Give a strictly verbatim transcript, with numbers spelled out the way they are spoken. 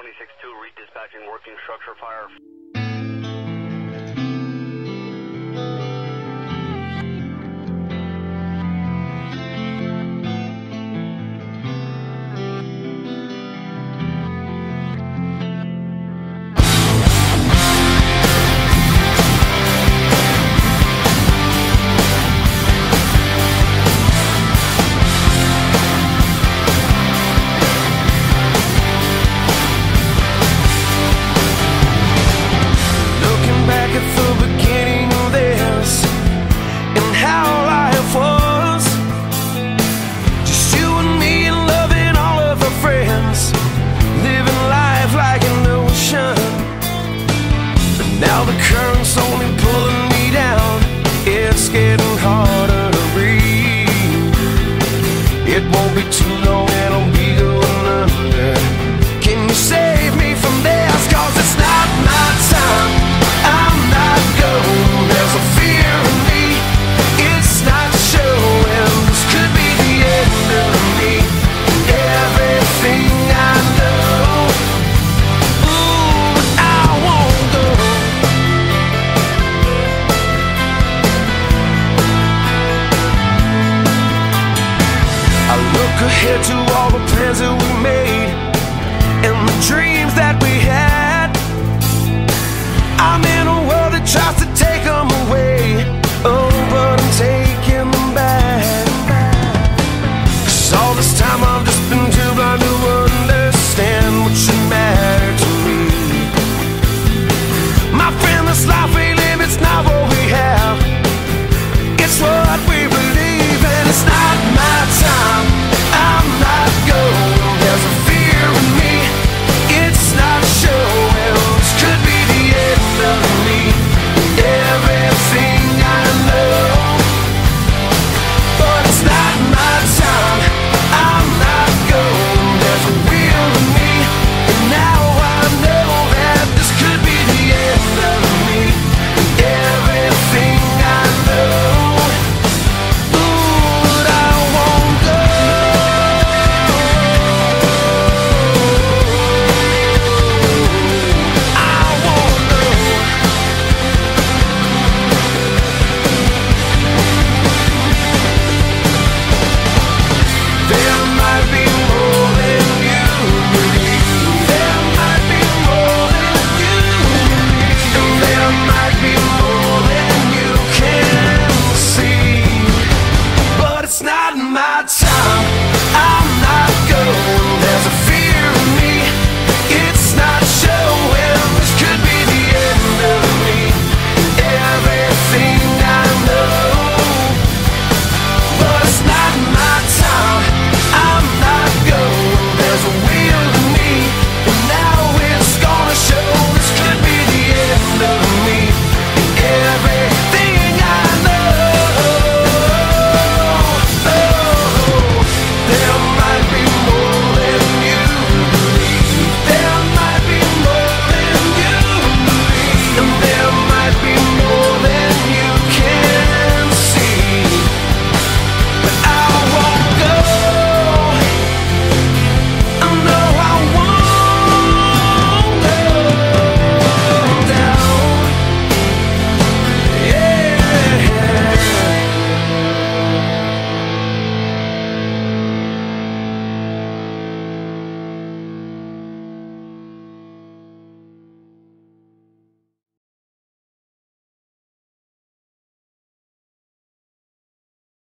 twenty-six two, redispatching working structure fire. Now the current's only pulling me down. It's getting harder to breathe. It won't be too long and I'll be going under. Can you save me from this? Cause it's not my time. I'm not going. There's a fear in me. It's not showing. This could be the end of me and everything I know. Ooh, I won't go. I look ahead to all